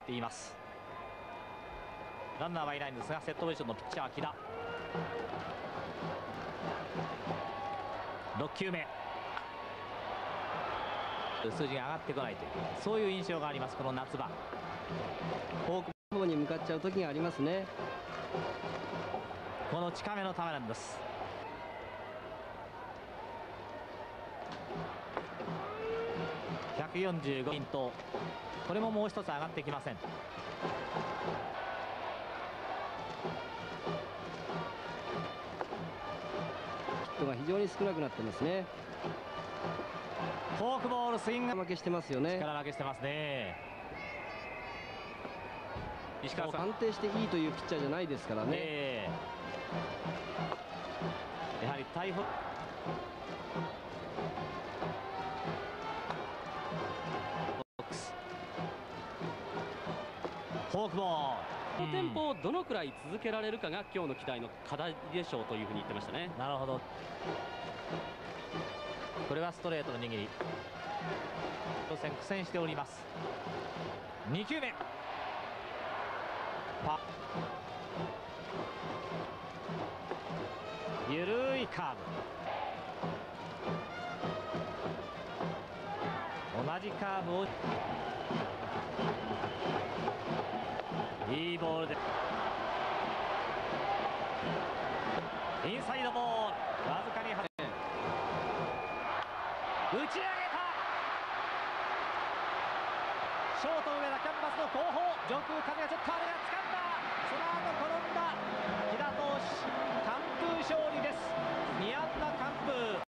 っています。ランナーはいないんですが、セットポジションのピッチャー木田。6球目、数字が上がってこないという、そういう印象があります、この夏場。 フォークボールに向かっちゃう時がありますね。 この近めの球なんです。145ピント、これももう一つ上がってきません。 ヒットが非常に少なくなってますね。 フォークボールスイング負けしてますよね。 力負けしてますね。石川さん、 安定していいというピッチャーじゃないですからね。 やはり逮捕フォークボール、 このテンポをどのくらい続けられるかが今日の期待の課題でしょうというふうに言ってましたね。 なるほど。これはストレートの握り、予選苦戦しております。2球目、緩いカーブ、同じカーブをいいボールでインサイドボール、わずかに打ち上げた。ショート上田、キャンバスの後方、上空風がちょっとあれが掴んだ、その後転んだ木田投手、完封勝利です。2安打完封。